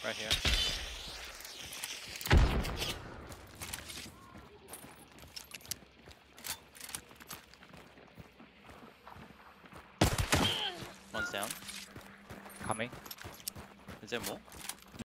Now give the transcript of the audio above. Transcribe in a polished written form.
Right here. One's down. Coming. Is there more?